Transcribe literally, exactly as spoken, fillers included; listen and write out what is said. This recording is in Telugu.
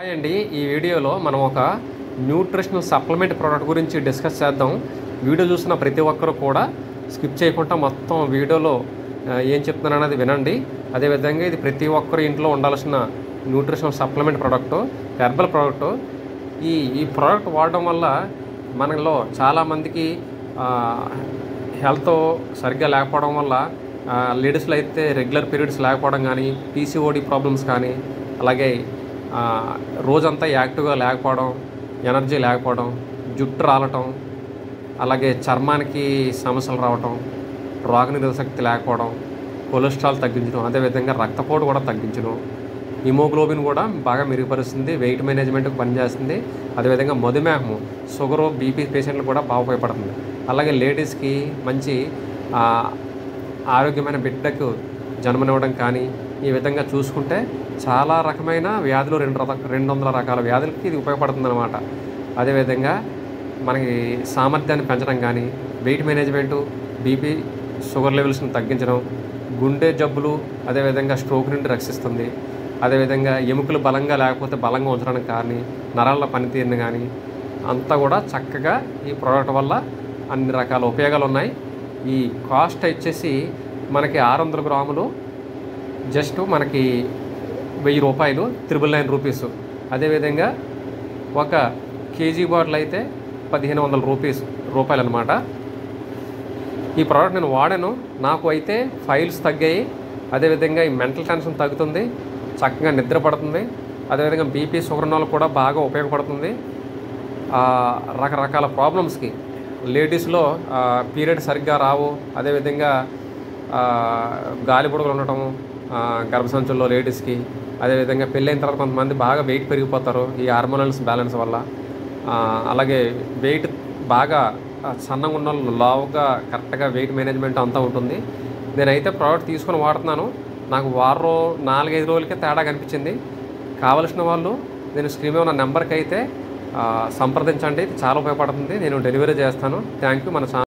హాయ్ అండి, ఈ వీడియోలో మనం ఒక న్యూట్రిషనల్ సప్లిమెంట్ ప్రోడక్ట్ గురించి డిస్కస్ చేద్దాం. వీడియో చూసిన ప్రతి ఒక్కరు కూడా స్కిప్ చేయకుండా మొత్తం వీడియోలో ఏం చెప్తున్నాను అనేది వినండి. అదేవిధంగా ఇది ప్రతి ఒక్కరు ఇంట్లో ఉండాల్సిన nutritional supplement product, herbal product. ఈ ఈ ప్రోడక్ట్ వాడడం వల్ల మనలో చాలామందికి హెల్త్ సరిగ్గా లేకపోవడం వల్ల, లేడీస్లో అయితే రెగ్యులర్ పీరియడ్స్ లేకపోవడం కానీ, పీసీఓడి ప్రాబ్లమ్స్ కానీ, అలాగే రోజంతా యాక్టివ్గా లేకపోవడం, ఎనర్జీ లేకపోవడం, జుట్టు రాలటం, అలాగే చర్మానికి సమస్యలు రావటం, రోగనిరోధక శక్తి లేకపోవడం, కొలెస్ట్రాల్ తగ్గించడం, అదేవిధంగా రక్తపోటు కూడా తగ్గించడం, హిమోగ్లోబిన్ కూడా బాగా మెరుగుపరుస్తుంది, వెయిట్ మేనేజ్మెంట్కి పనిచేస్తుంది. అదేవిధంగా మధుమేహము, షుగరు, బీపీ పేషెంట్లు కూడా బాగా ఉపయోగపడుతుంది. అలాగే లేడీస్కి మంచి ఆరోగ్యమైన బిడ్డకు జన్మనివ్వడం కానీ, ఈ విధంగా చూసుకుంటే చాలా రకమైన వ్యాధులు, రెండు రక రెండు వందల రకాల వ్యాధులకి ఇది ఉపయోగపడుతుంది అన్నమాట. అదేవిధంగా మనకి సామర్థ్యాన్ని పెంచడం కానీ, వెయిట్ మేనేజ్మెంటు, బీపీ షుగర్ లెవెల్స్ని తగ్గించడం, గుండె జబ్బులు, అదేవిధంగా స్ట్రోక్ నుండి రక్షిస్తుంది. అదేవిధంగా ఎముకలు బలంగా లేకపోతే బలంగా ఉంచడానికి కానీ, నరాల పనితీరుని కానీ అంతా కూడా చక్కగా ఈ ప్రోడక్ట్ వల్ల అన్ని రకాల ఉపయోగాలు ఉన్నాయి. ఈ కాస్ట్ వచ్చేసి మనకి ఆరు వందల గ్రాములు జస్ట్ మనకి వెయ్యి రూపాయలు, త్రిబుల్ నైన్ రూపీస్. అదేవిధంగా ఒక కేజీ బాటిల్ అయితే పదిహేను వందల రూపీస్ రూపాయలు అనమాట. ఈ ప్రోడక్ట్ నేను వాడాను, నాకు అయితే ఫైల్స్ తగ్గాయి. అదేవిధంగా ఈ మెంటల్ టెన్షన్ తగ్గుతుంది, చక్కగా నిద్ర పడుతుంది. అదేవిధంగా బీపీ షుగర్ ఉన్న వాళ్ళకి కూడా బాగా ఉపయోగపడుతుంది. రకరకాల ప్రాబ్లమ్స్కి, లేడీస్లో పీరియడ్ సరిగ్గా రావు, అదేవిధంగా గాలి బుడగలు ఉండటము గర్భసంచుల్లో లేడీస్కి, అదేవిధంగా పెళ్ళైన తర్వాత కొంతమంది బాగా వెయిట్ పెరిగిపోతారు ఈ హార్మోనల్స్ బ్యాలెన్స్ వల్ల. అలాగే వెయిట్ బాగా సన్నగా ఉన్న వాళ్ళు లావుగా కరెక్ట్గా వెయిట్ మేనేజ్మెంట్ అంతా ఉంటుంది. నేనైతే ప్రోడక్ట్ తీసుకొని వాడుతున్నాను, నాకు వారం నాలుగైదు రోజులకే తేడా కనిపించింది. కావలసిన వాళ్ళు నేను స్క్రీన్ మీద ఉన్న నెంబర్కి అయితే సంప్రదించండి, చాలా ఉపయోగపడుతుంది. నేను డెలివరీ చేస్తాను. Thank you. మన